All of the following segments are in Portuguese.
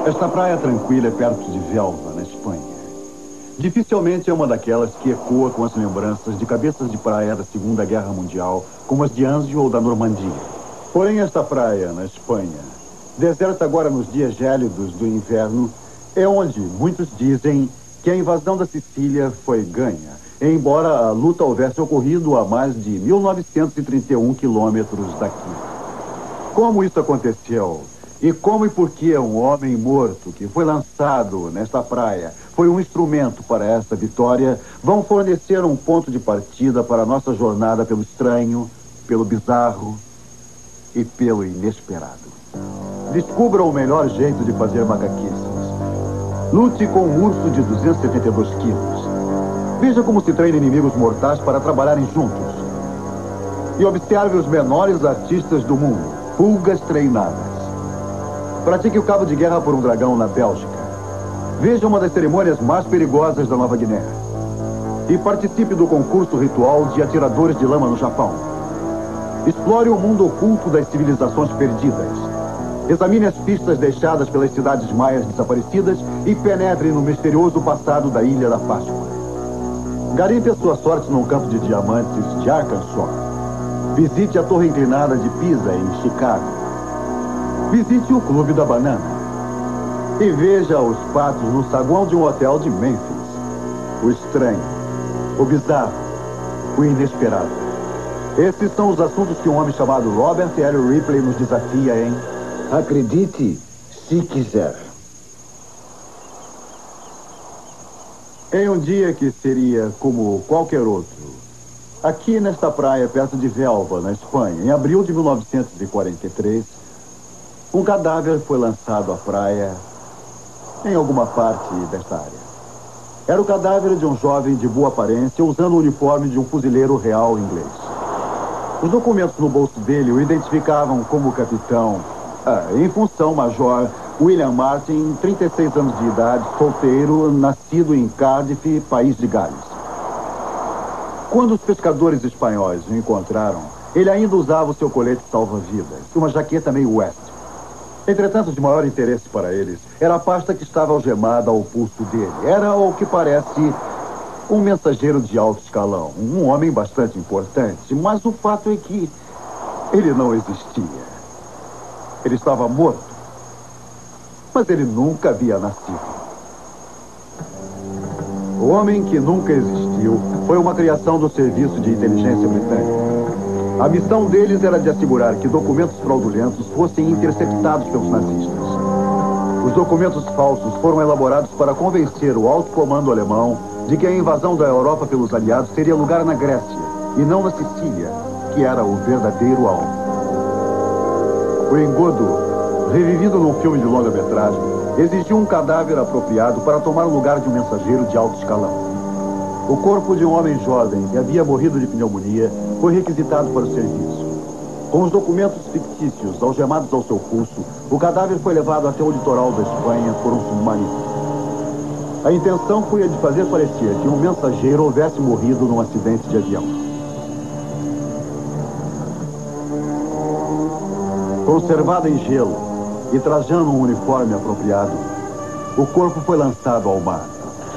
Esta praia tranquila é perto de Velva, na Espanha. Dificilmente é uma daquelas que ecoa com as lembranças de cabeças de praia da Segunda Guerra Mundial, como as de Anzio ou da Normandia. Porém, esta praia, na Espanha, deserta agora nos dias gélidos do inverno, é onde muitos dizem que a invasão da Sicília foi ganha, embora a luta houvesse ocorrido a mais de 1931 quilômetros daqui. Como isso aconteceu? E como e por que um homem morto que foi lançado nesta praia foi um instrumento para essa vitória, vão fornecer um ponto de partida para a nossa jornada pelo estranho, pelo bizarro e pelo inesperado. Descubra o melhor jeito de fazer macaquices. Lute com um urso de 272 quilos. Veja como se treina inimigos mortais para trabalharem juntos. E observe os menores artistas do mundo, pulgas treinadas. Pratique o cabo de guerra por um dragão na Bélgica. Veja uma das cerimônias mais perigosas da Nova Guiné. E participe do concurso ritual de atiradores de lama no Japão. Explore o mundo oculto das civilizações perdidas. Examine as pistas deixadas pelas cidades maias desaparecidas e penetre no misterioso passado da Ilha da Páscoa. Garimpe a sua sorte num campo de diamantes de Arkansas. Visite a Torre Inclinada de Pisa, em Chicago. Visite o Clube da Banana. E veja os patos no saguão de um hotel de Memphis. O estranho, o bizarro, o inesperado. Esses são os assuntos que um homem chamado Robert L. Ripley nos desafia, hein? Acredite, se quiser. Em um dia que seria como qualquer outro, aqui nesta praia perto de Velva, na Espanha, em abril de 1943, um cadáver foi lançado à praia em alguma parte desta área. Era o cadáver de um jovem de boa aparência usando o uniforme de um fuzileiro real inglês. Os documentos no bolso dele o identificavam como capitão, em função major, William Martin, 36 anos de idade, solteiro, nascido em Cardiff, País de Gales. Quando os pescadores espanhóis o encontraram, ele ainda usava o seu colete salva-vidas, uma jaqueta meio West. Entretanto, de maior interesse para eles era a pasta que estava algemada ao pulso dele. Era o que parece um mensageiro de alto escalão, um homem bastante importante, mas o fato é que ele não existia. Ele estava morto, mas ele nunca havia nascido. O homem que nunca existiu foi uma criação do Serviço de Inteligência Britânico. A missão deles era de assegurar que documentos fraudulentos fossem interceptados pelos nazistas. Os documentos falsos foram elaborados para convencer o alto comando alemão de que a invasão da Europa pelos aliados teria lugar na Grécia e não na Sicília, que era o verdadeiro alvo. O engodo, revivido num filme de longa-metragem, exigiu um cadáver apropriado para tomar o lugar de um mensageiro de alto escalão. O corpo de um homem jovem que havia morrido de pneumonia foi requisitado para o serviço. Com os documentos fictícios algemados ao seu pulso, o cadáver foi levado até o litoral da Espanha por um submarino. A intenção foi a de fazer parecer que um mensageiro houvesse morrido num acidente de avião. Conservado em gelo e trajando um uniforme apropriado, o corpo foi lançado ao mar.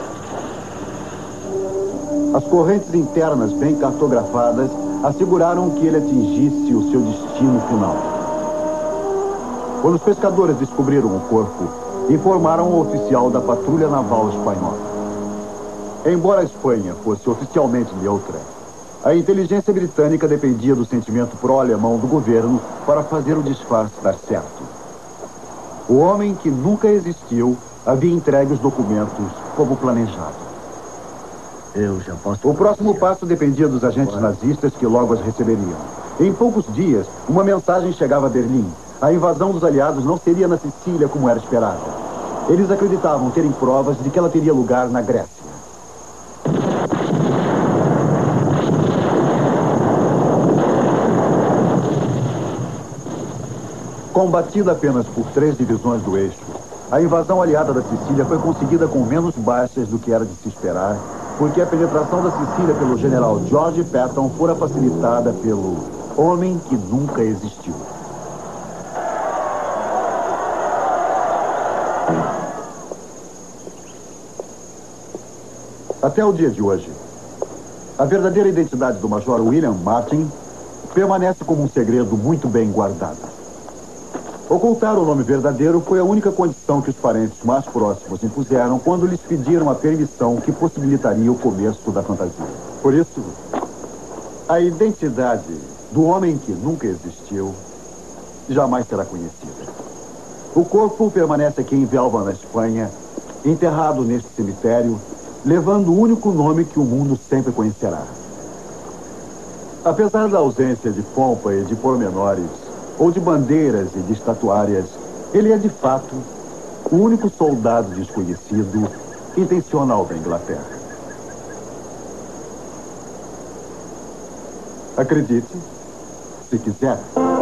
As correntes internas bem cartografadas asseguraram que ele atingisse o seu destino final. Quando os pescadores descobriram o corpo, informaram o oficial da patrulha naval espanhola. Embora a Espanha fosse oficialmente neutra, a inteligência britânica dependia do sentimento pró-alemão do governo para fazer o disfarce dar certo. O homem que nunca existiu havia entregue os documentos como planejado. Eu já posso... O próximo passo dependia dos agentes nazistas que logo as receberiam. Em poucos dias, uma mensagem chegava a Berlim. A invasão dos aliados não seria na Sicília como era esperada. Eles acreditavam terem provas de que ela teria lugar na Grécia. Combatida apenas por 3 divisões do eixo, a invasão aliada da Sicília foi conseguida com menos baixas do que era de se esperar, porque a penetração da Sicília pelo general George Patton fora facilitada pelo homem que nunca existiu. Até o dia de hoje, a verdadeira identidade do Major William Martin permanece como um segredo muito bem guardado. Ocultar o nome verdadeiro foi a única condição que os parentes mais próximos impuseram quando lhes pediram a permissão que possibilitaria o começo da fantasia. Por isso, a identidade do homem que nunca existiu jamais será conhecida. O corpo permanece aqui em Velva, na Espanha, enterrado neste cemitério, levando o único nome que o mundo sempre conhecerá. Apesar da ausência de pompa e de pormenores, ou de bandeiras e de estatuárias, ele é de fato o único soldado desconhecido intencional da Inglaterra. Acredite, se quiser.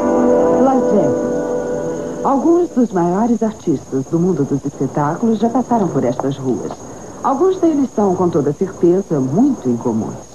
Lord, alguns dos maiores artistas do mundo dos espetáculos já passaram por estas ruas. Alguns deles são, com toda certeza, muito incomuns.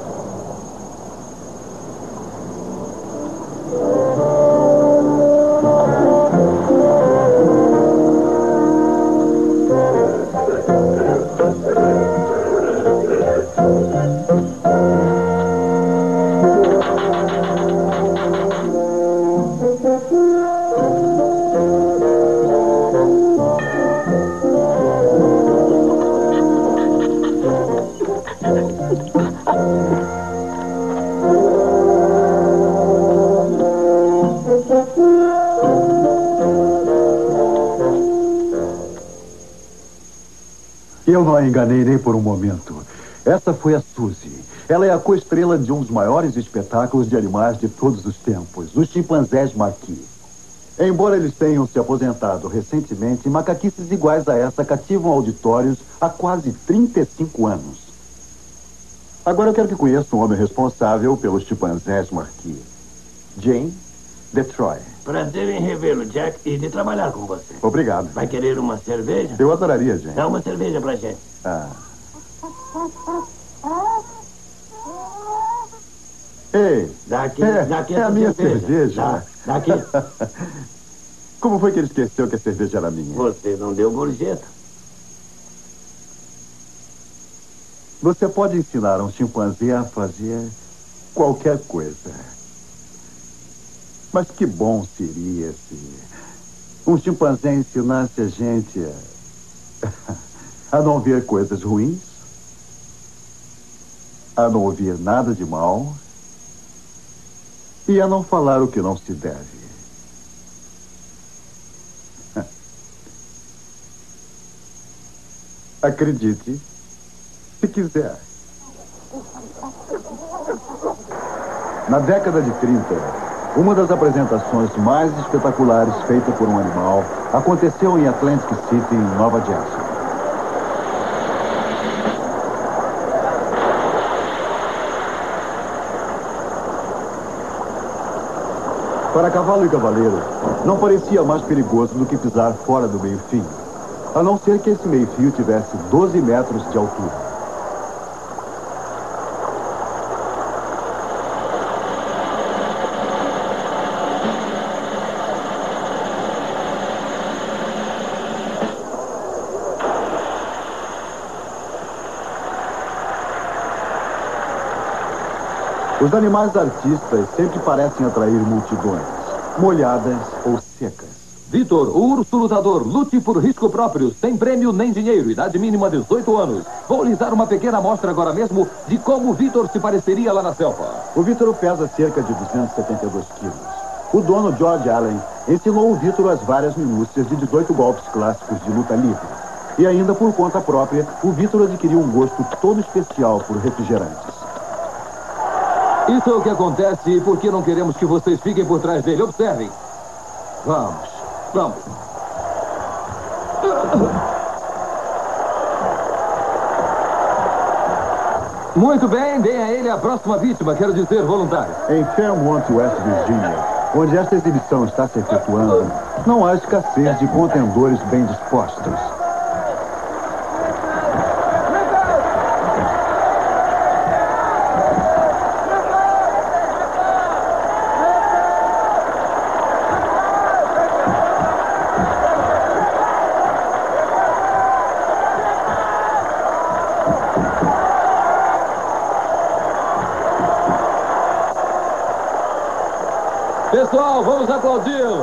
Eu não a enganei nem por um momento. Essa foi a Suzy. Ela é a coestrela de um dos maiores espetáculos de animais de todos os tempos, os chimpanzés Marquis. Embora eles tenham se aposentado recentemente, macaquices iguais a essa cativam auditórios há quase 35 anos. Agora eu quero que conheça um homem responsável pelos chimpanzés Marquis. Jane Detroit. Prazer em revê-lo, Jack, e de trabalhar com você. Obrigado. Vai querer uma cerveja? Eu adoraria, Jane. Dá uma cerveja pra gente. Ah. Ei, Daqui é a minha cerveja. Daqui. Como foi que ele esqueceu que a cerveja era minha? Você não deu gorjeta. Você pode ensinar um chimpanzé a fazer qualquer coisa. Mas que bom seria se um chimpanzé ensinasse a gente a não ver coisas ruins, a não ouvir nada de mal e a não falar o que não se deve. Acredite, se quiser. Na década de 30, uma das apresentações mais espetaculares feita por um animal aconteceu em Atlantic City, em Nova Jersey. Para cavalo e cavaleiro, não parecia mais perigoso do que pisar fora do meio-fio, a não ser que esse meio-fio tivesse 12 metros de altura. Os animais artistas sempre parecem atrair multidões, molhadas ou secas. Vitor, o urso lutador, lute por risco próprio, sem prêmio nem dinheiro, idade mínima 18 anos. Vou lhes dar uma pequena amostra agora mesmo de como o Vitor se pareceria lá na selva. O Vitor pesa cerca de 272 quilos. O dono, George Allen, ensinou o Vitor as várias minúcias de 18 golpes clássicos de luta livre. E ainda por conta própria, o Vitor adquiriu um gosto todo especial por refrigerantes. Isso é o que acontece e por que não queremos que vocês fiquem por trás dele. Observem. Vamos. Muito bem, deem a ele a próxima vítima, quero dizer, voluntário. Em Fairmont, West Virginia, onde esta exibição está se efetuando, não há escassez de contendores bem dispostos. pessoal, vamos aplaudi-lo.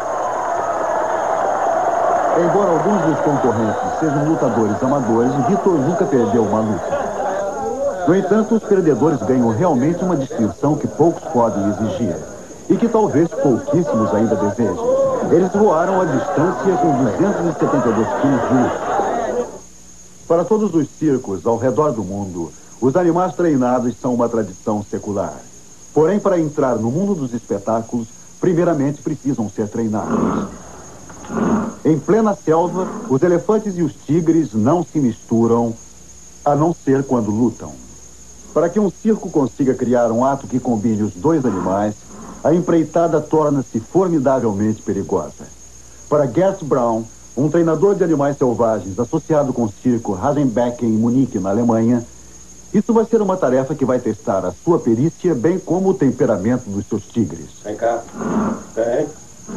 Embora alguns dos concorrentes sejam lutadores amadores, Vitor nunca perdeu uma luta. No entanto, os perdedores ganham realmente uma distinção que poucos podem exigir e que talvez pouquíssimos ainda desejem. Eles voaram a distância com 272 quilos de luta. Para todos os circos ao redor do mundo, os animais treinados são uma tradição secular. Porém, para entrar no mundo dos espetáculos, primeiramente precisam ser treinados. Em plena selva, os elefantes e os tigres não se misturam, a não ser quando lutam. Para que um circo consiga criar um ato que combine os dois animais, a empreitada torna-se formidavelmente perigosa. Para Gert Braun, um treinador de animais selvagens associado com o circo Hasenbecken em Munique, na Alemanha, isso vai ser uma tarefa que vai testar a sua perícia, bem como o temperamento dos seus tigres. Vem cá. Vem.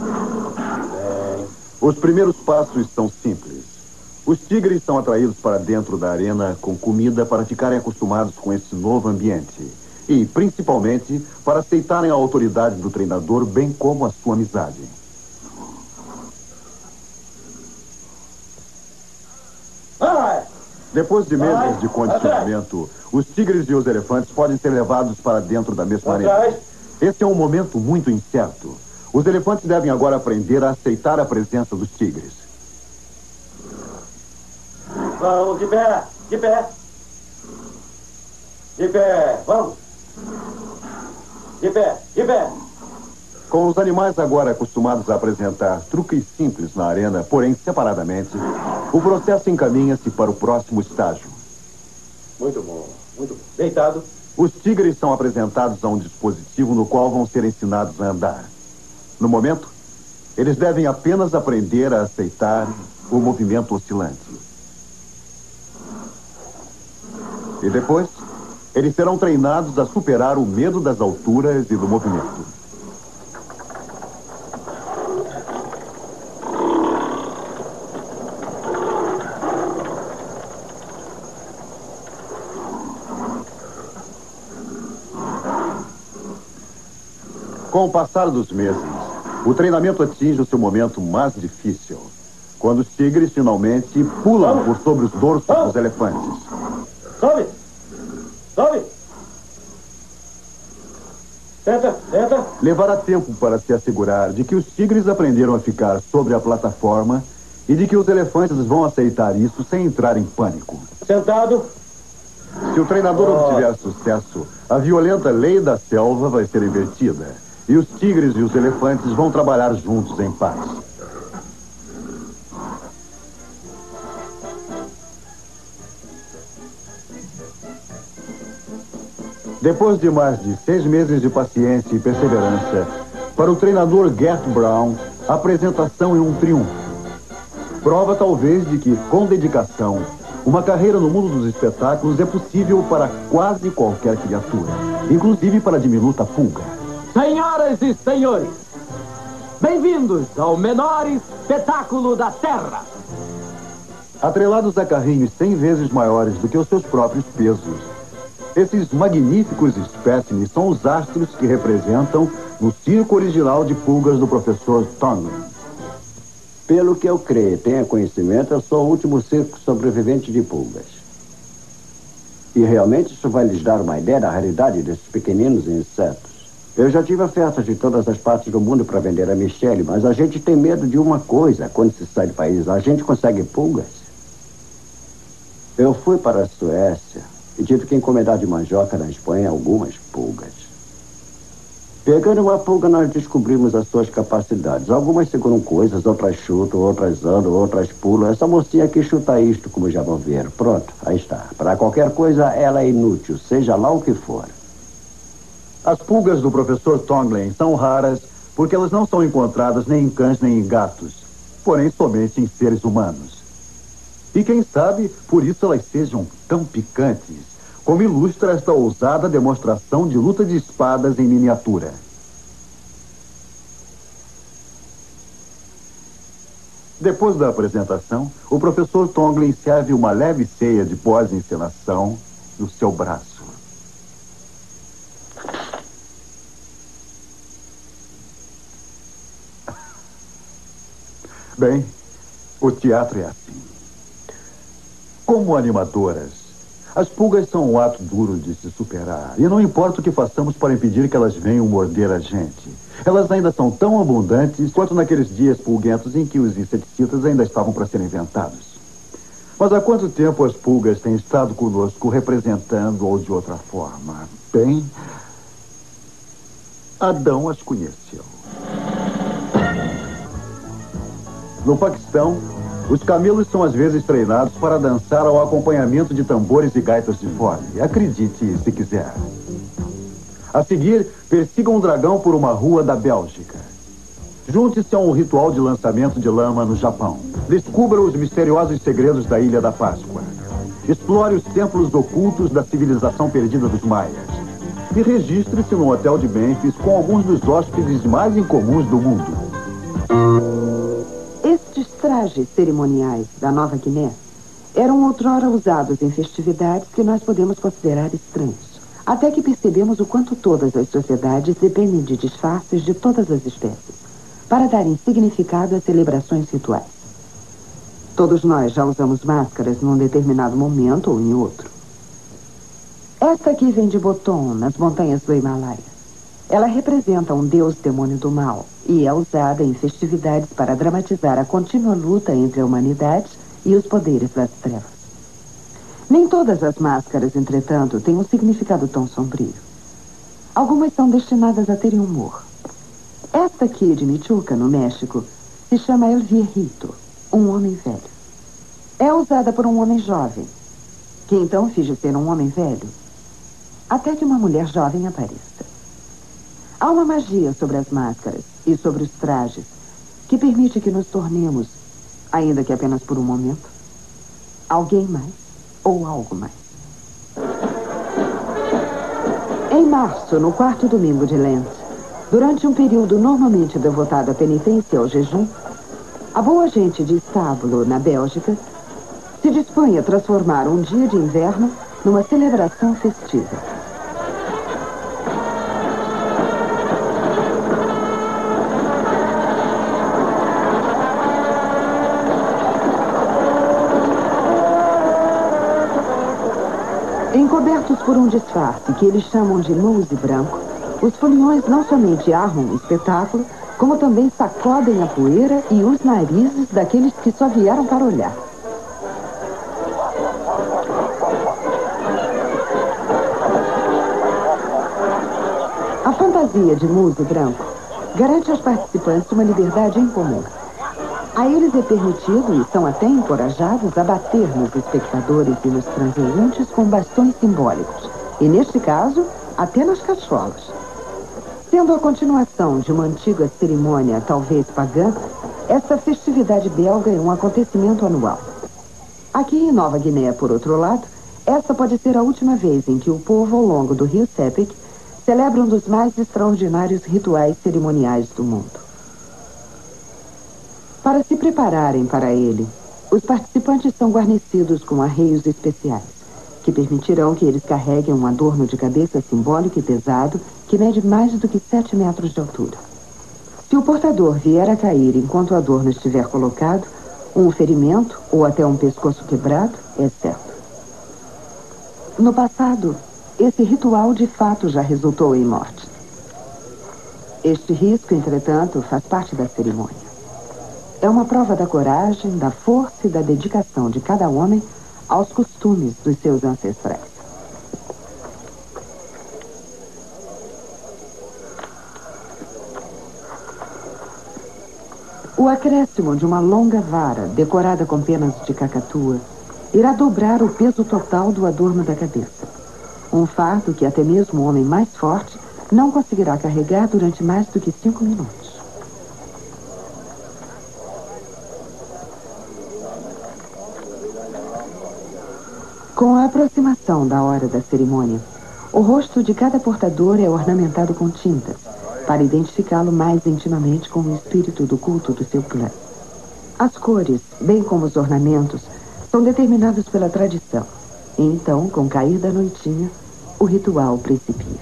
Os primeiros passos são simples. Os tigres são atraídos para dentro da arena com comida para ficarem acostumados com esse novo ambiente. E, principalmente, para aceitarem a autoridade do treinador, bem como a sua amizade. Depois de meses de condicionamento, os tigres e os elefantes podem ser levados para dentro da mesma arena. Esse é um momento muito incerto. Os elefantes devem agora aprender a aceitar a presença dos tigres. Vamos, de pé, de pé. De pé, vamos. De pé, de pé. Com os animais agora acostumados a apresentar truques simples na arena, porém separadamente, o processo encaminha-se para o próximo estágio. Muito bom, muito bom. Deitado. Os tigres são apresentados a um dispositivo no qual vão ser ensinados a andar. No momento, eles devem apenas aprender a aceitar o movimento oscilante. E depois, eles serão treinados a superar o medo das alturas e do movimento. Com o passar dos meses, o treinamento atinge o seu momento mais difícil, quando os tigres finalmente pulam por sobre os dorsos dos elefantes. Sobe! Sobe! Senta, senta. Levará tempo para se assegurar de que os tigres aprenderam a ficar sobre a plataforma e de que os elefantes vão aceitar isso sem entrar em pânico. Sentado. Se o treinador obtiver sucesso, a violenta lei da selva vai ser invertida. E os tigres e os elefantes vão trabalhar juntos em paz. Depois de mais de 6 meses de paciência e perseverança, para o treinador Gert Braun, a apresentação é um triunfo. Prova talvez de que, com dedicação, uma carreira no mundo dos espetáculos é possível para quase qualquer criatura, inclusive para a diminuta pulga. Senhoras e senhores, bem-vindos ao menor espetáculo da Terra. Atrelados a carrinhos 100 vezes maiores do que os seus próprios pesos, esses magníficos espécimes são os astros que representam no circo original de pulgas do professor Tonglin. Pelo que eu creio e tenha conhecimento, eu sou o último circo sobrevivente de pulgas. E realmente isso vai lhes dar uma ideia da raridade desses pequeninos insetos. Eu já tive ofertas de todas as partes do mundo para vender a Michelle, mas a gente tem medo de uma coisa quando se sai do país. A gente consegue pulgas. Eu fui para a Suécia e tive que encomendar de mandioca na Espanha algumas pulgas. Pegando uma pulga, nós descobrimos as suas capacidades. Algumas seguram coisas, outras chutam, outras andam, outras pulam. Essa mocinha aqui chuta isto, como já vão ver. Pronto, aí está. Para qualquer coisa, ela é inútil, seja lá o que for. As pulgas do professor Tonglin são raras porque elas não são encontradas nem em cães nem em gatos, porém somente em seres humanos. E quem sabe, por isso elas sejam tão picantes, como ilustra esta ousada demonstração de luta de espadas em miniatura. Depois da apresentação, o professor Tonglin serve uma leve ceia de pós-encenação no seu braço. Bem, o teatro é assim. Como animadoras, as pulgas são um ato duro de se superar. E não importa o que façamos para impedir que elas venham morder a gente. Elas ainda são tão abundantes quanto naqueles dias pulguentos em que os inseticidas ainda estavam para serem inventados. Mas há quanto tempo as pulgas têm estado conosco representando ou de outra forma? Bem, Adão as conheceu. No Paquistão, os camelos são às vezes treinados para dançar ao acompanhamento de tambores e gaitas de fole. Acredite se quiser. A seguir, persigam um dragão por uma rua da Bélgica. Junte-se a um ritual de lançamento de lama no Japão. Descubra os misteriosos segredos da Ilha da Páscoa. Explore os templos ocultos da civilização perdida dos maias. E registre-se num hotel de Memphis com alguns dos hóspedes mais incomuns do mundo. Estes trajes cerimoniais da Nova Guiné eram outrora usados em festividades que nós podemos considerar estranhos. Até que percebemos o quanto todas as sociedades dependem de disfarces de todas as espécies para darem significado às celebrações rituais. Todos nós já usamos máscaras num determinado momento ou em outro. Esta aqui vem de Boton, nas montanhas do Himalaia. Ela representa um deus demônio do mal e é usada em festividades para dramatizar a contínua luta entre a humanidade e os poderes das trevas. Nem todas as máscaras, entretanto, têm um significado tão sombrio. Algumas são destinadas a terem humor. Esta aqui de Michoacán, no México, se chama El Viejito, um homem velho. É usada por um homem jovem, que então finge ser um homem velho, até que uma mulher jovem apareça. Há uma magia sobre as máscaras e sobre os trajes que permite que nos tornemos, ainda que apenas por um momento, alguém mais ou algo mais. Em março, no quarto domingo de Lent, durante um período normalmente devotado à penitência e ao jejum, a boa gente de Estábulo, na Bélgica, se dispõe a transformar um dia de inverno numa celebração festiva. Encobertos por um disfarce que eles chamam de mousse branco, os foliões não somente armam o espetáculo, como também sacodem a poeira e os narizes daqueles que só vieram para olhar. A fantasia de mousse branco garante aos participantes uma liberdade incomum. A eles é permitido e são até encorajados a bater nos espectadores e nos transeuntes com bastões simbólicos, e neste caso, até nas cacholas. Sendo a continuação de uma antiga cerimônia, talvez pagã, esta festividade belga é um acontecimento anual. Aqui em Nova Guiné, por outro lado, esta pode ser a última vez em que o povo ao longo do rio Sepik celebra um dos mais extraordinários rituais cerimoniais do mundo. Para se prepararem para ele, os participantes são guarnecidos com arreios especiais, que permitirão que eles carreguem um adorno de cabeça simbólico e pesado que mede mais do que 7 metros de altura. Se o portador vier a cair enquanto o adorno estiver colocado, um ferimento ou até um pescoço quebrado é certo. No passado, esse ritual de fato já resultou em morte. Este risco, entretanto, faz parte da cerimônia. É uma prova da coragem, da força e da dedicação de cada homem aos costumes dos seus ancestrais. O acréscimo de uma longa vara, decorada com penas de cacatua, irá dobrar o peso total do adorno da cabeça. Um fardo que até mesmo o homem mais forte não conseguirá carregar durante mais do que 5 minutos. Com a aproximação da hora da cerimônia, o rosto de cada portador é ornamentado com tintas, para identificá-lo mais intimamente com o espírito do culto do seu clã. As cores, bem como os ornamentos, são determinados pela tradição. E então, com o cair da noitinha, o ritual principia.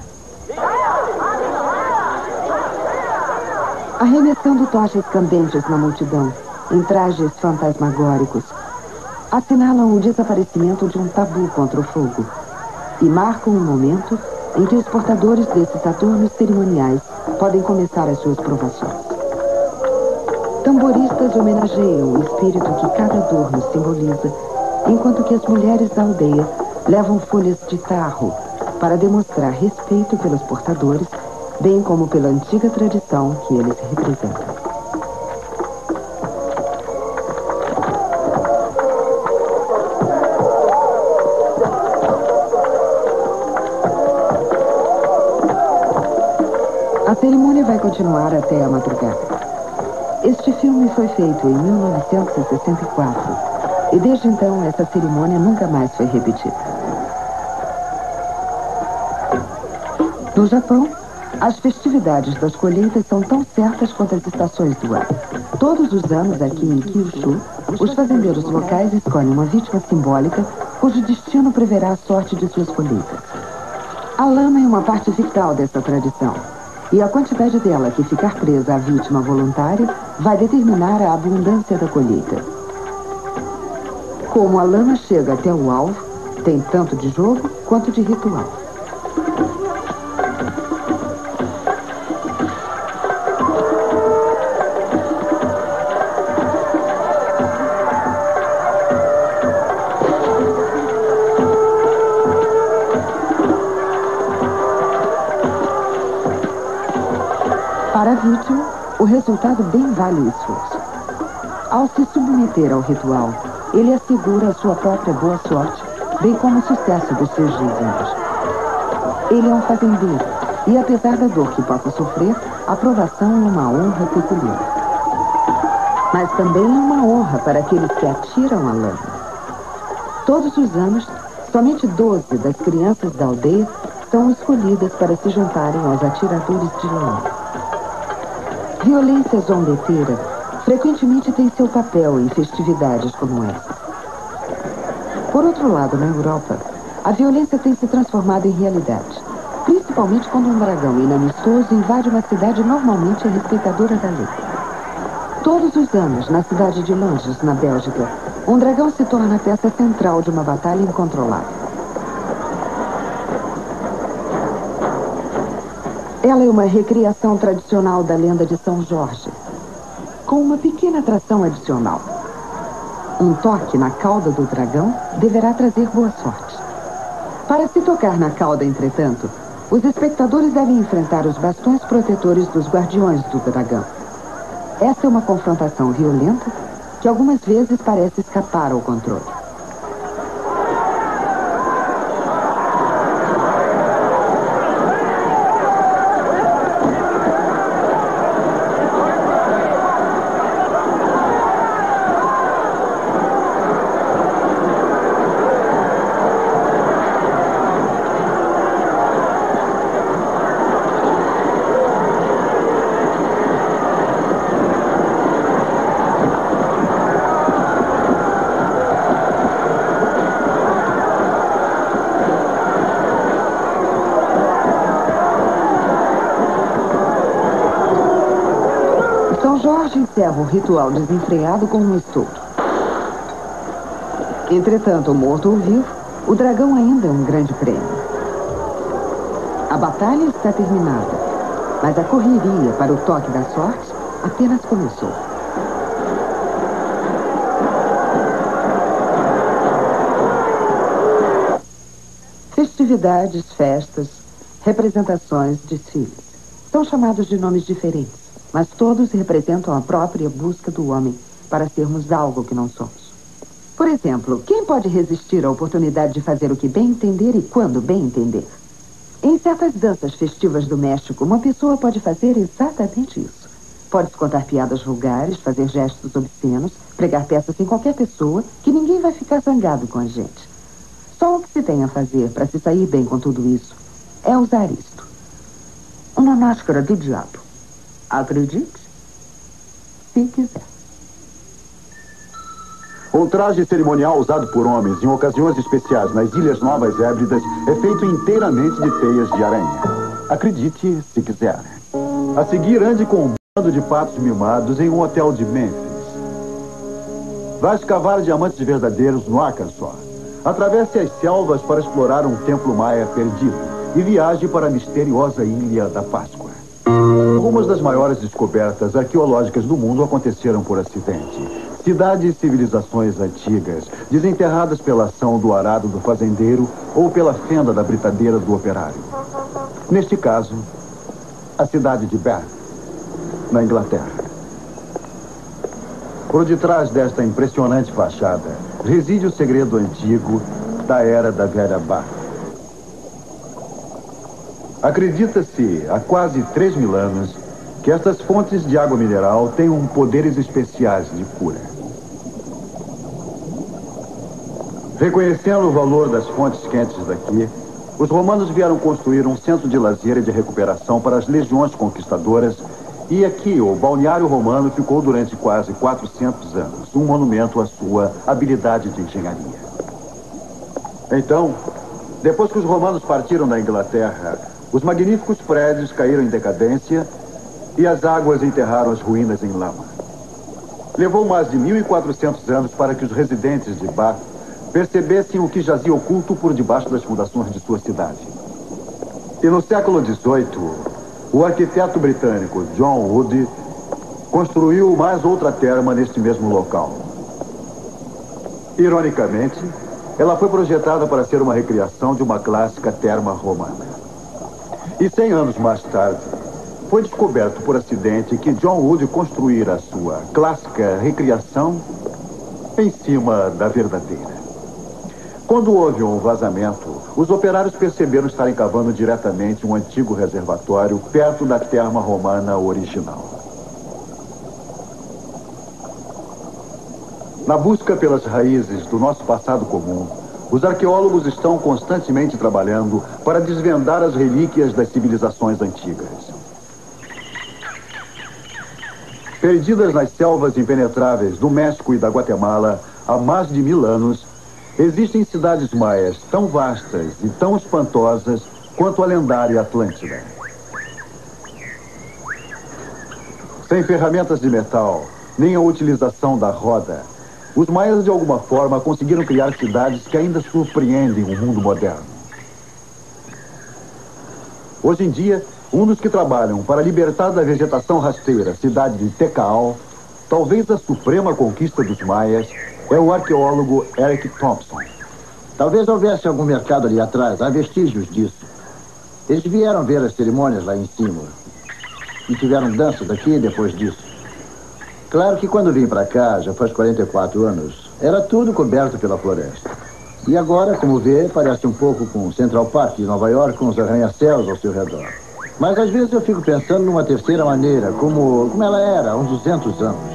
Arremessando tochas candentes na multidão, em trajes fantasmagóricos, assinalam o desaparecimento de um tabu contra o fogo e marcam o momento em que os portadores desses adornos cerimoniais podem começar as suas provações. Tamboristas homenageiam o espírito que cada adorno simboliza, enquanto que as mulheres da aldeia levam folhas de tarro para demonstrar respeito pelos portadores, bem como pela antiga tradição que eles representam. A cerimônia vai continuar até a madrugada. Este filme foi feito em 1964 e desde então essa cerimônia nunca mais foi repetida. No Japão, as festividades das colheitas são tão certas quanto as estações do ano. Todos os anos aqui em Kyushu, os fazendeiros locais escolhem uma vítima simbólica cujo destino preverá a sorte de suas colheitas. A lama é uma parte vital dessa tradição. E a quantidade dela que ficar presa à vítima voluntária vai determinar a abundância da colheita. Como a lama chega até o alvo, tem tanto de jogo quanto de ritual. Para a vítima, o resultado bem vale o esforço. Ao se submeter ao ritual, ele assegura a sua própria boa sorte, bem como o sucesso dos seus desenhos. Ele é um fazendeiro, e apesar da dor que possa sofrer, a provação é uma honra peculiar. Mas também é uma honra para aqueles que atiram a lama. Todos os anos, somente 12 das crianças da aldeia são escolhidas para se juntarem aos atiradores de lama. Violência zombeteira frequentemente tem seu papel em festividades como essa. Por outro lado, na Europa, a violência tem se transformado em realidade, principalmente quando um dragão inamistoso invade uma cidade normalmente respeitadora da lei. Todos os anos, na cidade de Langes, na Bélgica, um dragão se torna a peça central de uma batalha incontrolável. Ela é uma recriação tradicional da lenda de São Jorge, com uma pequena atração adicional. Um toque na cauda do dragão deverá trazer boa sorte. Para se tocar na cauda, entretanto, os espectadores devem enfrentar os bastões protetores dos guardiões do dragão. Essa é uma confrontação violenta que algumas vezes parece escapar ao controle. Jorge encerra o ritual desenfreado com um estouro. Entretanto, morto ou vivo, o dragão ainda é um grande prêmio. A batalha está terminada, mas a correria para o toque da sorte apenas começou. Festividades, festas, representações, desfiles. São chamados de nomes diferentes, mas todos representam a própria busca do homem para sermos algo que não somos. Por exemplo, quem pode resistir à oportunidade de fazer o que bem entender e quando bem entender? Em certas danças festivas do México, uma pessoa pode fazer exatamente isso. Pode-se contar piadas vulgares, fazer gestos obscenos, pregar peças em qualquer pessoa, que ninguém vai ficar zangado com a gente. Só o que se tem a fazer para se sair bem com tudo isso é usar isto. Uma máscara do diabo. Acredite, se quiser. O traje cerimonial usado por homens em ocasiões especiais nas Ilhas Novas Hébridas é feito inteiramente de teias de aranha. Acredite, se quiser. A seguir, ande com um bando de patos mimados em um hotel de Memphis. Vá escavar diamantes verdadeiros no Arkansas. Atravesse as selvas para explorar um templo maia perdido e viaje para a misteriosa Ilha da Páscoa. Algumas das maiores descobertas arqueológicas do mundo aconteceram por acidente. Cidades e civilizações antigas, desenterradas pela ação do arado do fazendeiro ou pela fenda da britadeira do operário. Neste caso, a cidade de Bath, na Inglaterra. Por detrás desta impressionante fachada, reside o segredo antigo da era da velha Bath. Acredita-se, há quase 3.000 anos, que estas fontes de água mineral têm poderes especiais de cura. Reconhecendo o valor das fontes quentes daqui, os romanos vieram construir um centro de lazer e de recuperação para as legiões conquistadoras, e aqui o balneário romano ficou durante quase 400 anos, um monumento à sua habilidade de engenharia. Então, depois que os romanos partiram da Inglaterra, os magníficos prédios caíram em decadência e as águas enterraram as ruínas em lama. Levou mais de 1.400 anos para que os residentes de Bath percebessem o que jazia oculto por debaixo das fundações de sua cidade. E no século XVIII, o arquiteto britânico John Wood construiu mais outra terma neste mesmo local. Ironicamente, ela foi projetada para ser uma recriação de uma clássica terma romana. E 100 anos mais tarde, foi descoberto por acidente que John Wood construíra a sua clássica recriação em cima da verdadeira. Quando houve um vazamento, os operários perceberam estarem cavando diretamente um antigo reservatório perto da terma romana original. Na busca pelas raízes do nosso passado comum, os arqueólogos estão constantemente trabalhando para desvendar as relíquias das civilizações antigas. Perdidas nas selvas impenetráveis do México e da Guatemala há mais de 1000 anos, existem cidades maias tão vastas e tão espantosas quanto a lendária Atlântida. Sem ferramentas de metal, nem a utilização da roda, os maias de alguma forma conseguiram criar cidades que ainda surpreendem o mundo moderno. Hoje em dia, um dos que trabalham para libertar da vegetação rasteira a cidade de Tikal, talvez a suprema conquista dos maias, é o arqueólogo Eric Thompson. Talvez houvesse algum mercado ali atrás, há vestígios disso. Eles vieram ver as cerimônias lá em cima. E tiveram danças aqui depois disso. Claro que quando vim para cá, já faz 44 anos, era tudo coberto pela floresta. E agora, como vê, parece um pouco com o Central Park de Nova York, com os arranha-céus ao seu redor. Mas às vezes eu fico pensando numa terceira maneira, como ela era há uns 200 anos.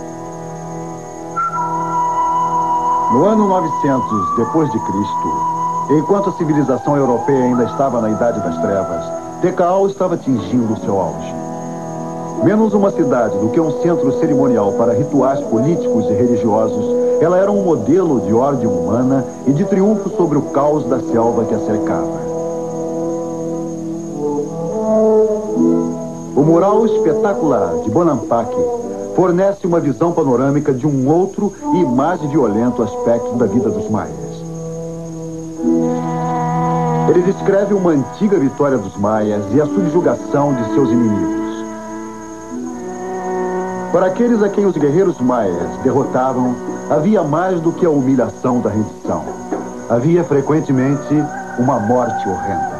No ano 900 depois de Cristo, enquanto a civilização europeia ainda estava na Idade das Trevas, Tikal estava atingindo seu auge. Menos uma cidade do que um centro cerimonial para rituais políticos e religiosos, ela era um modelo de ordem humana e de triunfo sobre o caos da selva que a cercava. O mural espetacular de Bonampak fornece uma visão panorâmica de um outro e mais violento aspecto da vida dos maias. Ele descreve uma antiga vitória dos maias e a subjugação de seus inimigos. Para aqueles a quem os guerreiros maias derrotavam, havia mais do que a humilhação da rendição. Havia frequentemente uma morte horrenda.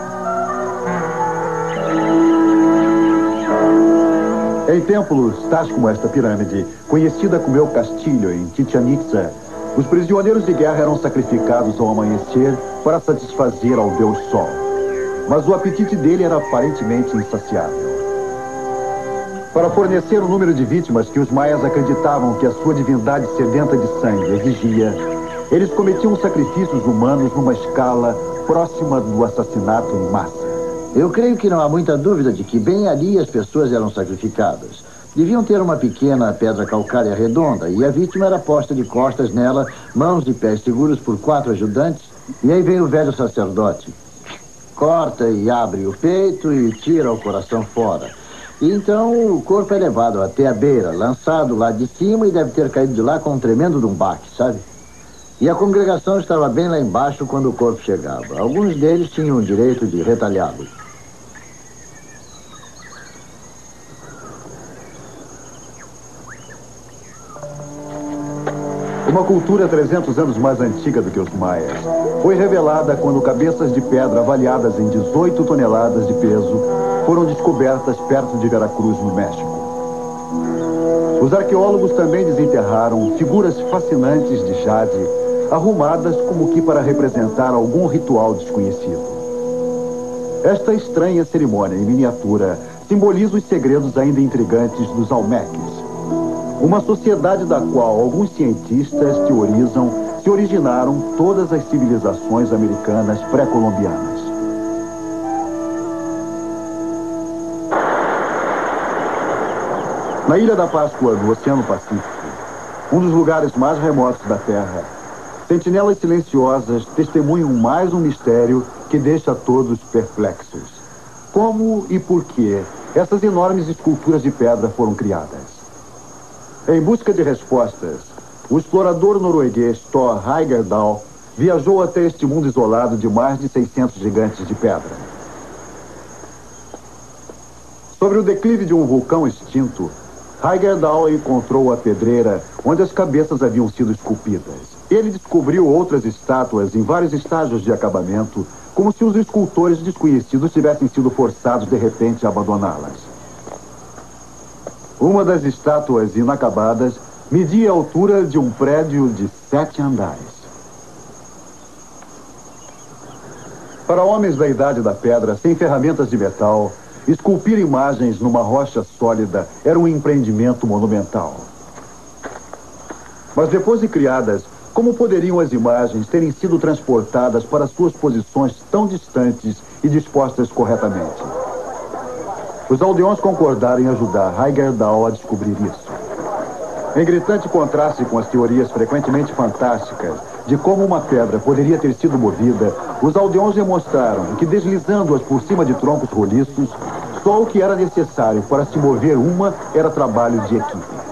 Em templos tais como esta pirâmide, conhecida como El Castillo em Chichén Itzá, os prisioneiros de guerra eram sacrificados ao amanhecer para satisfazer ao Deus Sol. Mas o apetite dele era aparentemente insaciável. Para fornecer o número de vítimas que os maias acreditavam que a sua divindade sedenta de sangue exigia, eles cometiam sacrifícios humanos numa escala próxima do assassinato em massa. Eu creio que não há muita dúvida de que bem ali as pessoas eram sacrificadas. Deviam ter uma pequena pedra calcária redonda e a vítima era posta de costas nela, mãos e pés seguros por 4 ajudantes. E aí vem o velho sacerdote. Corta e abre o peito e tira o coração fora. E então o corpo é levado até a beira, lançado lá de cima e deve ter caído de lá com um tremendo de um baque, sabe? E a congregação estava bem lá embaixo quando o corpo chegava. Alguns deles tinham o direito de retalhá-lo. Uma cultura 300 anos mais antiga do que os maias foi revelada quando cabeças de pedra avaliadas em 18 toneladas de peso foram descobertas perto de Veracruz, no México. Os arqueólogos também desenterraram figuras fascinantes de jade, arrumadas como que para representar algum ritual desconhecido. Esta estranha cerimônia em miniatura simboliza os segredos ainda intrigantes dos Olmeques, uma sociedade da qual alguns cientistas teorizam se originaram todas as civilizações americanas pré-colombianas. Na Ilha da Páscoa, no Oceano Pacífico, um dos lugares mais remotos da Terra, sentinelas silenciosas testemunham mais um mistério que deixa todos perplexos. Como e por que essas enormes esculturas de pedra foram criadas? Em busca de respostas, o explorador norueguês Thor Heyerdahl viajou até este mundo isolado de mais de 600 gigantes de pedra. Sobre o declive de um vulcão extinto, Heyerdahl encontrou a pedreira onde as cabeças haviam sido esculpidas. Ele descobriu outras estátuas em vários estágios de acabamento, como se os escultores desconhecidos tivessem sido forçados de repente a abandoná-las. Uma das estátuas inacabadas media a altura de um prédio de 7 andares. Para homens da Idade da Pedra, sem ferramentas de metal, esculpir imagens numa rocha sólida era um empreendimento monumental. Mas depois de criadas, como poderiam as imagens terem sido transportadas para suas posições tão distantes e dispostas corretamente? Os aldeões concordaram em ajudar Heyerdahl a descobrir isso. Em gritante contraste com as teorias frequentemente fantásticas de como uma pedra poderia ter sido movida, os aldeões demonstraram que, deslizando-as por cima de troncos roliços, só o que era necessário para se mover uma era trabalho de equipe.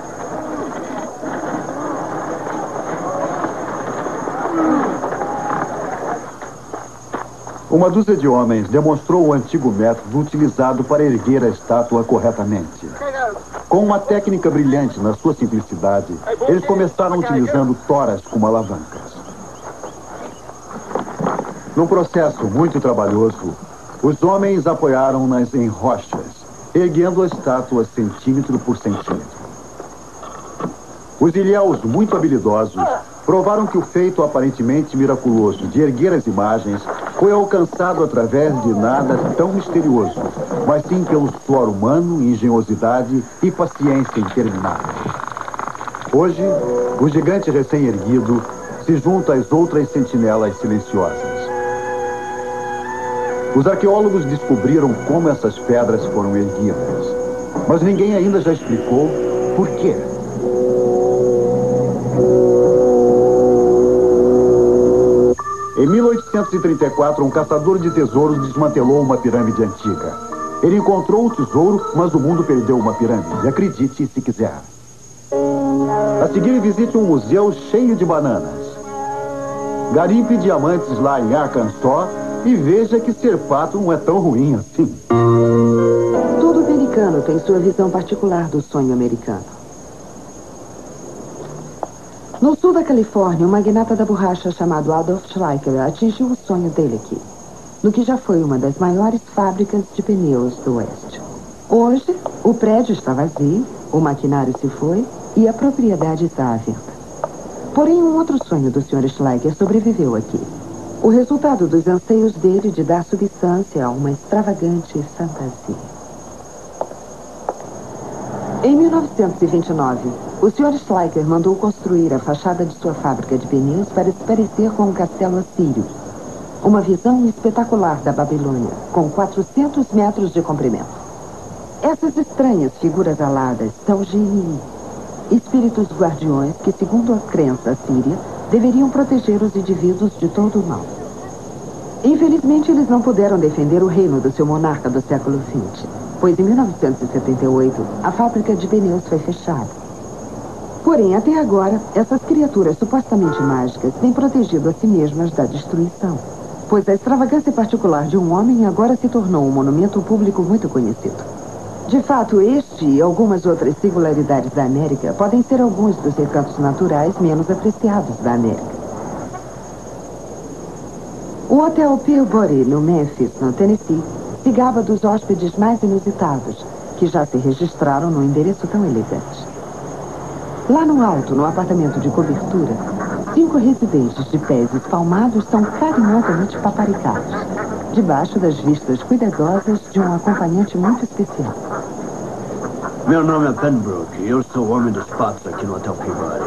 Uma dúzia de homens demonstrou o antigo método utilizado para erguer a estátua corretamente. Com uma técnica brilhante na sua simplicidade, eles começaram utilizando toras como alavancas. Num processo muito trabalhoso, os homens apoiaram-nas em rochas, erguendo a estátua centímetro por centímetro. Os ilhéus muito habilidosos provaram que o feito aparentemente miraculoso de erguer as imagens foi alcançado através de nada tão misterioso, mas sim pelo suor humano, engenhosidade e paciência interminável. Hoje, o gigante recém-erguido se junta às outras sentinelas silenciosas. Os arqueólogos descobriram como essas pedras foram erguidas, mas ninguém ainda já explicou por quê. Em 1834, um caçador de tesouros desmantelou uma pirâmide antiga. Ele encontrou o tesouro, mas o mundo perdeu uma pirâmide. Acredite se quiser. A seguir, visite um museu cheio de bananas. Garimpe diamantes lá em Arkansas e veja que ser pato não é tão ruim assim. Todo americano tem sua visão particular do sonho americano. No sul da Califórnia, um magnata da borracha chamado Adolf Schleicher atingiu o sonho dele aqui, no que já foi uma das maiores fábricas de pneus do Oeste. Hoje, o prédio está vazio, o maquinário se foi e a propriedade está à venda. Porém, um outro sonho do Sr. Schleicher sobreviveu aqui. O resultado dos anseios dele de dar substância a uma extravagante fantasia. Em 1929, o Sr. Schleicher mandou construir a fachada de sua fábrica de pneus para se parecer com um castelo assírio. Uma visão espetacular da Babilônia, com 400 metros de comprimento. Essas estranhas figuras aladas são Genii, espíritos guardiões que, segundo a crença assíria, deveriam proteger os indivíduos de todo o mal. Infelizmente, eles não puderam defender o reino do seu monarca do século XX. pois em 1978 a fábrica de pneus foi fechada. Porém, até agora, essas criaturas supostamente mágicas têm protegido a si mesmas da destruição, pois a extravagância particular de um homem agora se tornou um monumento público muito conhecido. De fato, este e algumas outras singularidades da América podem ser alguns dos recantos naturais menos apreciados da América. O Hotel Peabody, no Memphis, no Tennessee, se gaba dos hóspedes mais inusitados, que já se registraram num endereço tão elegante. Lá no alto, no apartamento de cobertura, 5 residentes de pés espalmados são carinhosamente paparicados, debaixo das vistas cuidadosas de um acompanhante muito especial. Meu nome é Pembroke e eu sou o homem dos patos aqui no Hotel Peabody.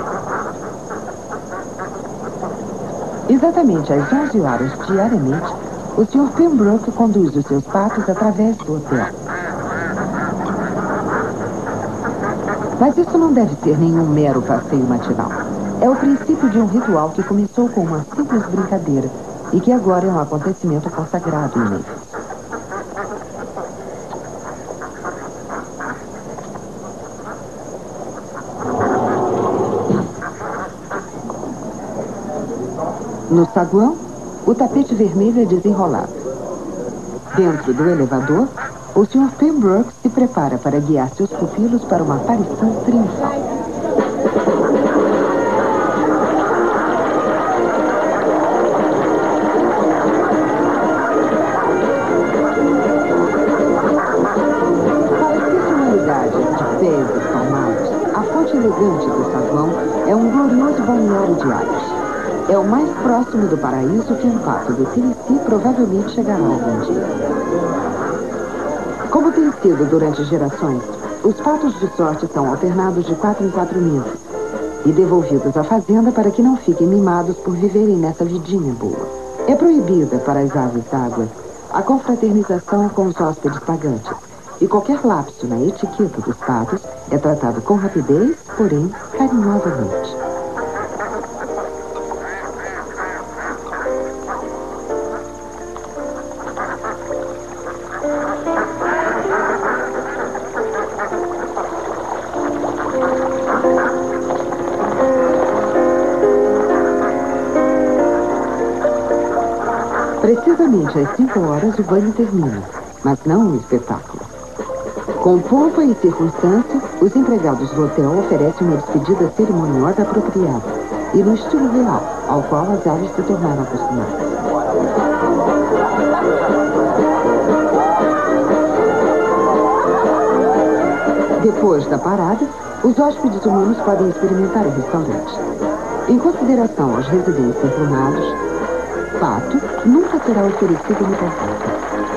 Exatamente às 11 horas diariamente, o Sr. Pembroke conduz os seus patos através do hotel. Mas isso não deve ser nenhum mero passeio matinal. É o princípio de um ritual que começou com uma simples brincadeira e que agora é um acontecimento consagrado em Memphis. No saguão, o tapete vermelho é desenrolado. Dentro do elevador, o Sr. Pembroke se prepara para guiar seus pupilos para uma aparição triunfal. Para a sensualidade de pés espalmados, a fonte elegante do saguão é um glorioso balneário de águas. É o mais próximo do paraíso que um pato do Tennessee provavelmente chegará algum dia. Como tem sido durante gerações, os patos de sorte são alternados de 4 em 4 meses e devolvidos à fazenda para que não fiquem mimados por viverem nessa vidinha boa. É proibida para as aves d'água a confraternização com os hóspedes pagantes e qualquer lapso na etiqueta dos patos é tratado com rapidez, porém carinhosamente. Precisamente às 5 horas o banho termina, mas não o espetáculo. Com pompa e circunstância, os empregados do hotel oferecem uma despedida cerimoniosa apropriada e no estilo real, ao qual as aves se tornaram acostumadas. Depois da parada, os hóspedes humanos podem experimentar o restaurante. Em consideração aos residentes emplumados, pato nunca será oferecido no cardápio.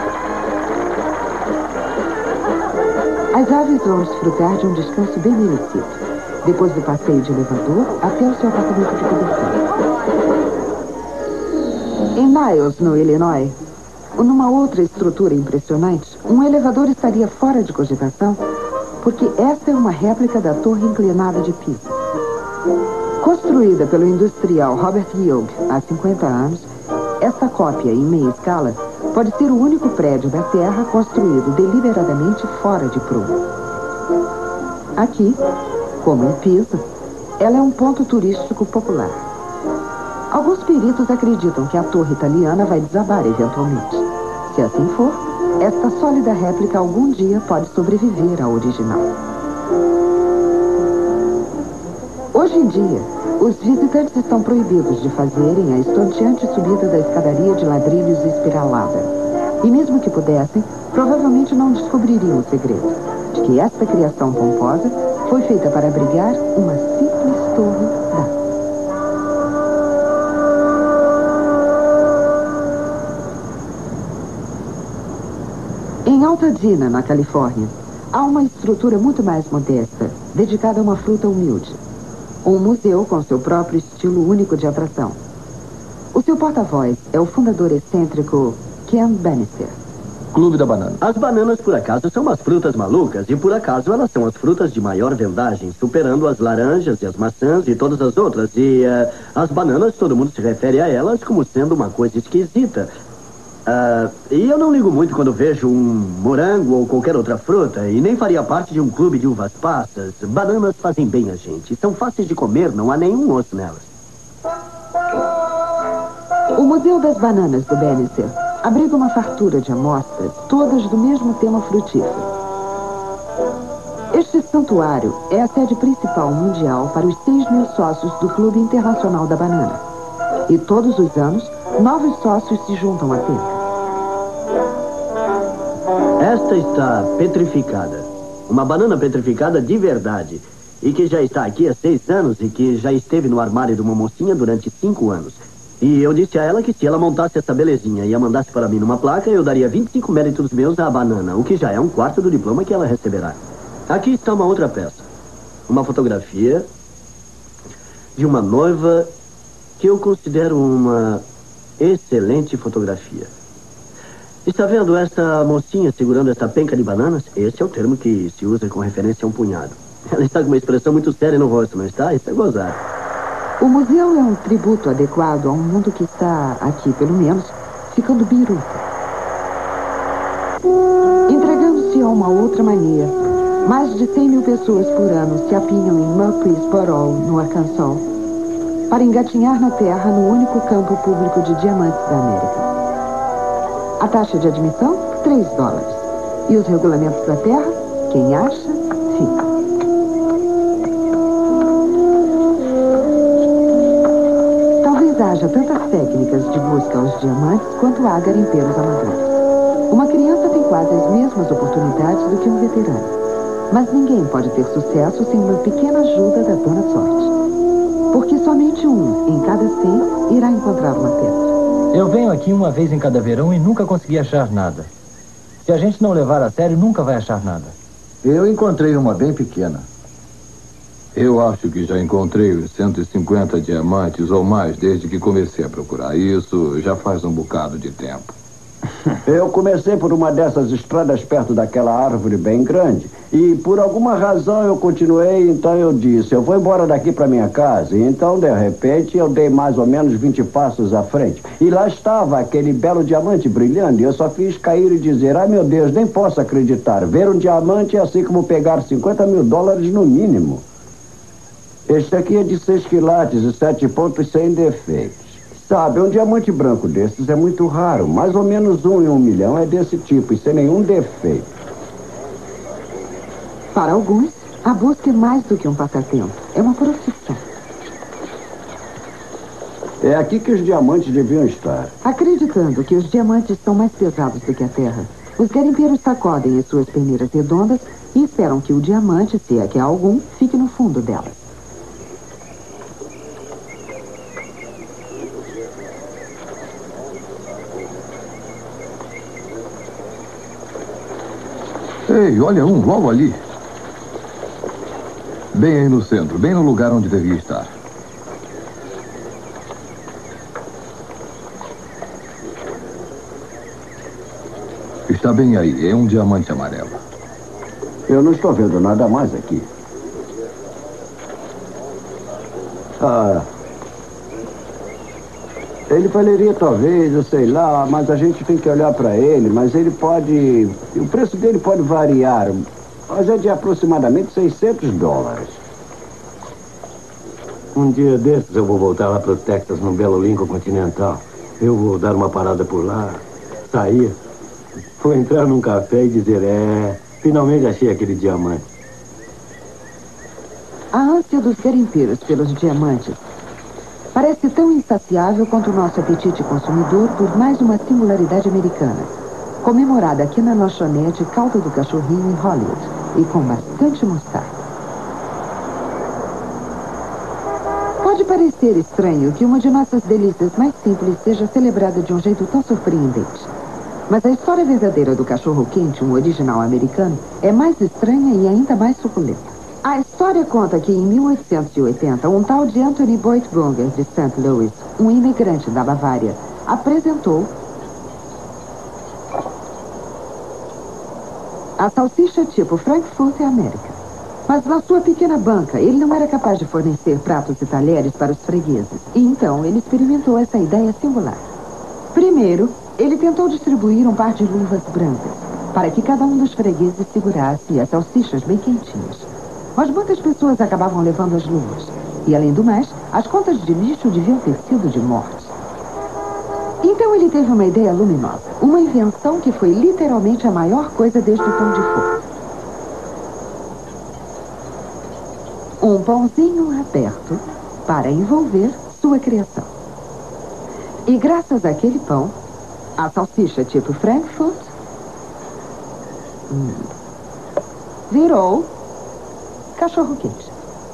As aves vão desfrutar de um descanso bem merecido, depois do passeio de elevador até o seu apartamento de cobertura. Em Niles, no Illinois, numa outra estrutura impressionante, um elevador estaria fora de cogitação porque esta é uma réplica da torre inclinada de Pisa. Construída pelo industrial Robert Young há 50 anos, esta cópia em meia escala pode ser o único prédio da Terra construído deliberadamente fora de prumo. Aqui, como em Pisa, ela é um ponto turístico popular. Alguns peritos acreditam que a torre italiana vai desabar eventualmente. Se assim for, esta sólida réplica algum dia pode sobreviver à original. Hoje em dia, os visitantes estão proibidos de fazerem a estonteante subida da escadaria de ladrilhos espiralada. E mesmo que pudessem, provavelmente não descobririam o segredo de que esta criação pomposa foi feita para abrigar uma simples torre d'água. Em Altadena, na Califórnia, há uma estrutura muito mais modesta, dedicada a uma fruta humilde. Um museu com seu próprio estilo único de atração. O seu porta-voz é o fundador excêntrico Ken Bannister. Clube da Banana. As bananas, por acaso, são umas frutas malucas e, por acaso, elas são as frutas de maior vendagem, superando as laranjas e as maçãs e todas as outras. E as bananas, todo mundo se refere a elas como sendo uma coisa esquisita. E eu não ligo muito quando vejo um morango ou qualquer outra fruta, e nem faria parte de um clube de uvas passas. Bananas fazem bem a gente. São fáceis de comer, não há nenhum osso nelas. O Museu das Bananas do Bannister abriga uma fartura de amostras, todas do mesmo tema frutífero. Este santuário é a sede principal mundial para os 6.000 sócios do Clube Internacional da Banana. E todos os anos, novos sócios se juntam à tenda. Esta está petrificada. Uma banana petrificada de verdade. E que já está aqui há 6 anos e que já esteve no armário de uma mocinha durante 5 anos. E eu disse a ela que se ela montasse essa belezinha e a mandasse para mim numa placa, eu daria 25 méritos meus à banana, o que já é 1/4 do diploma que ela receberá. Aqui está uma outra peça. Uma fotografia de uma noiva que eu considero uma excelente fotografia. Está vendo esta mocinha segurando esta penca de bananas? Esse é o termo que se usa com referência a um punhado. Ela está com uma expressão muito séria no rosto, não está? Isso é gozado. O museu é um tributo adequado a um mundo que está, aqui pelo menos, ficando biruta. Entregando-se a uma outra mania, mais de 100.000 pessoas por ano se apinham em Murfreesboro, no Arkansas, para engatinhar na terra no único campo público de diamantes da América. A taxa de admissão, $3. E os regulamentos da terra, quem acha, fica. Talvez haja tantas técnicas de busca aos diamantes quanto há garimpeiros amadores. Uma criança tem quase as mesmas oportunidades do que um veterano. Mas ninguém pode ter sucesso sem uma pequena ajuda da dona sorte. Porque somente um em cada 100 irá encontrar uma pedra. Eu venho aqui uma vez em cada verão e nunca consegui achar nada. Se a gente não levar a sério, nunca vai achar nada. Eu encontrei uma bem pequena. Eu acho que já encontrei os 150 diamantes ou mais desde que comecei a procurar. Isso já faz um bocado de tempo. Eu comecei por uma dessas estradas perto daquela árvore bem grande. E por alguma razão eu continuei, então eu disse, eu vou embora daqui para minha casa. E então, de repente, eu dei mais ou menos 20 passos à frente. E lá estava aquele belo diamante brilhando. E eu só fiz cair e dizer, ai meu Deus, nem posso acreditar. Ver um diamante é assim como pegar $50.000 no mínimo. Este aqui é de 6 quilates e 7 pontos sem defeitos. Sabe, um diamante branco desses é muito raro. Mais ou menos 1 em 1 milhão é desse tipo e sem nenhum defeito. Para alguns, a busca é mais do que um passatempo. É uma profissão. É aqui que os diamantes deviam estar. Acreditando que os diamantes são mais pesados do que a terra, os garimpeiros sacodem as suas peneiras redondas e esperam que o diamante, se é que há algum, fique no fundo delas. Ei, olha um, logo ali. Bem aí no centro, bem no lugar onde devia estar. Está bem aí, é um diamante amarelo. Eu não estou vendo nada mais aqui. Ele valeria talvez, eu sei lá, mas a gente tem que olhar para ele, mas ele pode... O preço dele pode variar, mas é de aproximadamente $600. Um dia desses eu vou voltar lá para o Texas, no Belo Lincoln Continental. Eu vou dar uma parada por lá, sair, vou entrar num café e dizer, finalmente achei aquele diamante. A ânsia dos garimpeiros pelos diamantes parece tão insaciável quanto o nosso apetite consumidor por mais uma singularidade americana, comemorada aqui na lanchonete Caldo do Cachorrinho em Hollywood, e com bastante mostarda. Pode parecer estranho que uma de nossas delícias mais simples seja celebrada de um jeito tão surpreendente. Mas a história verdadeira do cachorro-quente, um original americano, é mais estranha e ainda mais suculenta. A história conta que em 1880, um tal de Anthony Boyd Bunger, de St. Louis, um imigrante da Bavária, apresentou a salsicha tipo Frankfurt América. Mas na sua pequena banca, ele não era capaz de fornecer pratos e talheres para os fregueses. E então ele experimentou essa ideia singular. Primeiro, Ele tentou distribuir um par de luvas brancas, para que cada um dos fregueses segurasse as salsichas bem quentinhas. Mas muitas pessoas acabavam levando as luvas. E, além do mais, as contas de lixo deviam ter sido de morte. Então ele teve uma ideia luminosa. Uma invenção que foi literalmente a maior coisa desde o pão de forma. Um pãozinho aberto para envolver sua criação. E graças àquele pão, a salsicha tipo Frankfurt virou cachorro-quente.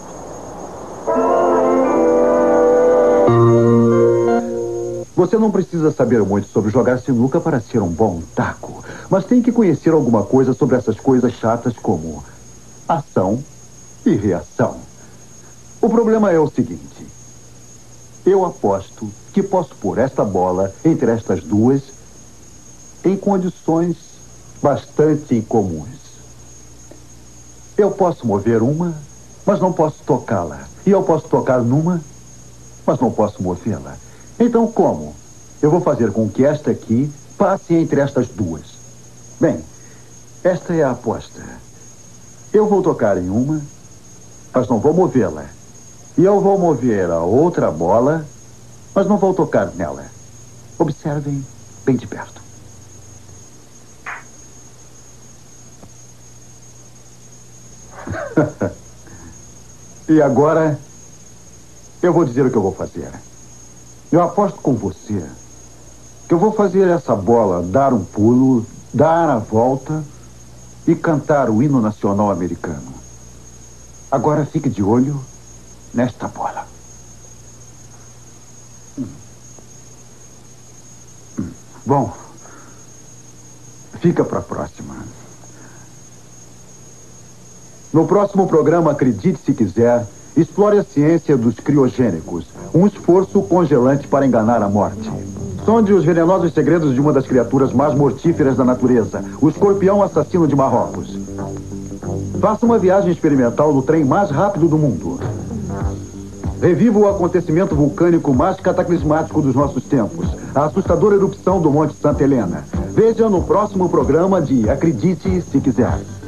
Você não precisa saber muito sobre jogar sinuca para ser um bom taco, mas tem que conhecer alguma coisa sobre essas coisas chatas como ação e reação. O problema é o seguinte: eu aposto que posso pôr esta bola entre estas duas em condições bastante incomuns. Eu posso mover uma, mas não posso tocá-la. E eu posso tocar numa, mas não posso movê-la. Então, como? Eu vou fazer com que esta aqui passe entre estas duas. Bem, esta é a aposta. Eu vou tocar em uma, mas não vou movê-la. E eu vou mover a outra bola, mas não vou tocar nela. Observem bem de perto. E agora, eu vou dizer o que eu vou fazer. Eu aposto com você que eu vou fazer essa bola dar um pulo, dar a volta e cantar o hino nacional americano. Agora fique de olho nesta bola. Bom, fica para a próxima. No próximo programa, acredite se quiser, explore a ciência dos criogênicos, um esforço congelante para enganar a morte. Sonde os venenosos segredos de uma das criaturas mais mortíferas da natureza, o escorpião assassino de Marrocos. Faça uma viagem experimental no trem mais rápido do mundo. Reviva o acontecimento vulcânico mais cataclismático dos nossos tempos, a assustadora erupção do Monte Santa Helena. Veja no próximo programa de Acredite se quiser.